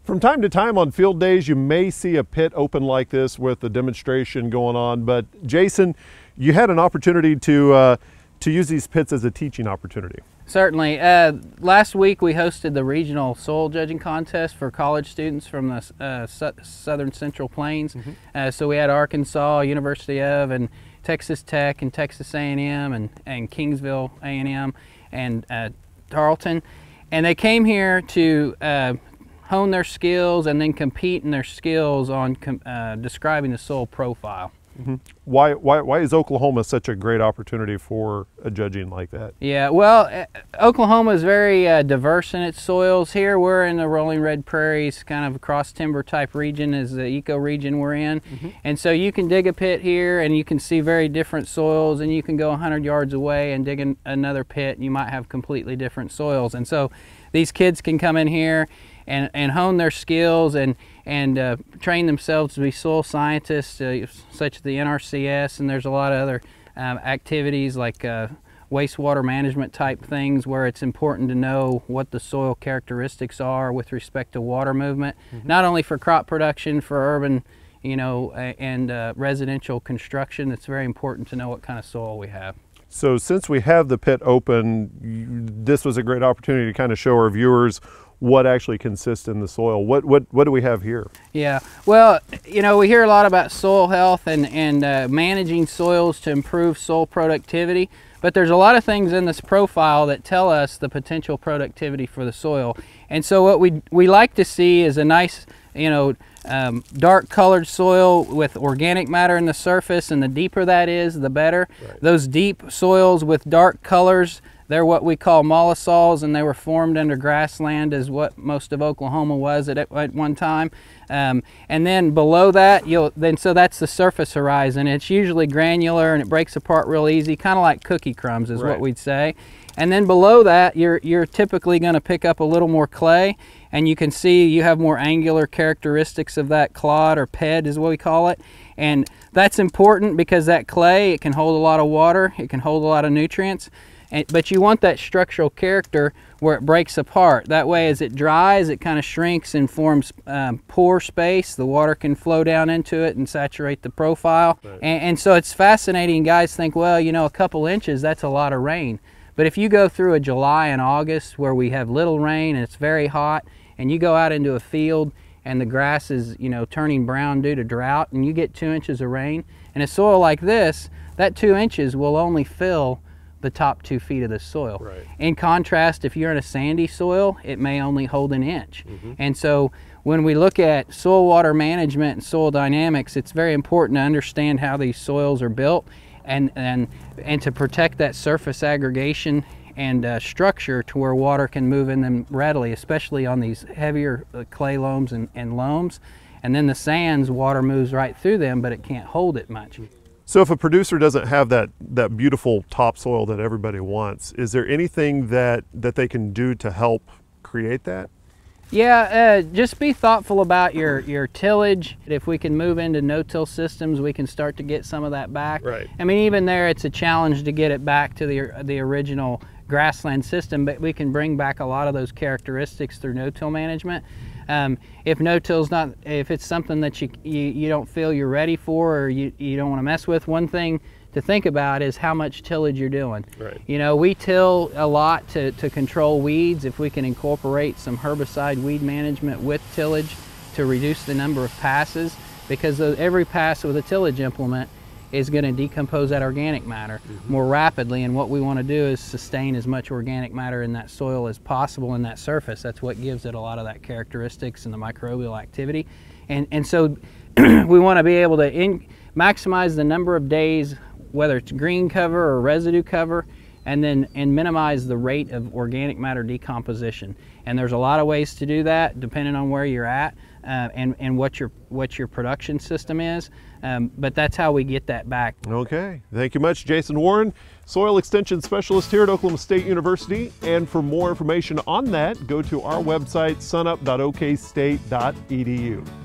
From time to time on field days, you may see a pit open like this with a demonstration going on, but Jason, you had an opportunity to use these pits as a teaching opportunity. Certainly. Last week we hosted the regional soil judging contest for college students from the southern Central Plains. So we had Arkansas, University of, and Texas Tech, and Texas A&M, and Kingsville A&M, and Tarleton. And they came here to hone their skills and then compete in their skills on describing the soil profile. Why is Oklahoma such a great opportunity for a judging like that? Yeah, well, Oklahoma is very diverse in its soils. Here we're in the rolling red prairies, kind of a cross timber type region is the ecoregion we're in. And so you can dig a pit here and you can see very different soils, and you can go 100 yards away and dig another pit and you might have completely different soils. And so these kids can come in here and hone their skills and train themselves to be soil scientists, such as the NRCS, and there's a lot of other activities like wastewater management type things where it's important to know what the soil characteristics are with respect to water movement, not only for crop production, for urban, and residential construction. It's very important to know what kind of soil we have. So since we have the pit open, this was a great opportunity to kind of show our viewers what actually consists in the soil. What do we have here? Yeah, well, we hear a lot about soil health and managing soils to improve soil productivity, but there's a lot of things in this profile that tell us the potential productivity for the soil. And so what we like to see is a nice, dark colored soil with organic matter in the surface, and the deeper that is, the better. Right. Those deep soils with dark colors, they're what we call mollisols, and they were formed under grassland, as what most of Oklahoma was at one time. And then below that, so that's the surface horizon. It's usually granular and it breaks apart real easy, kind of like cookie crumbs is what we'd say. And then below that, you're typically going to pick up a little more clay, and you can see you have more angular characteristics of that clod, or ped is what we call it. And that's important because that clay, it can hold a lot of water, it can hold a lot of nutrients. But you want that structural character where it breaks apart. That way, as it dries, it kind of shrinks and forms pore space. The water can flow down into it and saturate the profile. Right. And so it's fascinating. Guys think, well, a couple inches, that's a lot of rain. But if you go through a July and August where we have little rain and it's very hot, and you go out into a field and the grass is, turning brown due to drought, and you get 2 inches of rain, in a soil like this, that 2 inches will only fill the top 2 feet of the soil. Right. In contrast, if you're in a sandy soil, it may only hold an inch. And so when we look at soil water management and soil dynamics, it's very important to understand how these soils are built and to protect that surface aggregation and structure to where water can move in them readily, especially on these heavier clay loams and loams. And then the sands, water moves right through them, but it can't hold it much. So if a producer doesn't have that beautiful topsoil that everybody wants, is there anything that they can do to help create that? Yeah, just be thoughtful about your tillage. If we can move into no-till systems, we can start to get some of that back. Right. I mean, even there, it's a challenge to get it back to the original grassland system, but we can bring back a lot of those characteristics through no-till management. If no-till's if it's something that you don't feel you're ready for, or you don't want to mess with, one thing to think about is how much tillage you're doing. Right. We till a lot to control weeds. If we can incorporate some herbicide weed management with tillage to reduce the number of passes, because every pass with a tillage implement is going to decompose that organic matter more rapidly, and what we want to do is sustain as much organic matter in that soil as possible in that surface. That's what gives it a lot of that characteristics and the microbial activity. And so we want to be able to maximize the number of days, whether it's green cover or residue cover, and minimize the rate of organic matter decomposition. And there's a lot of ways to do that depending on where you're at and what your production system is. But that's how we get that back. Okay, thank you much, Jason Warren, Soil Extension Specialist here at Oklahoma State University. And for more information on that, go to our website, sunup.okstate.edu.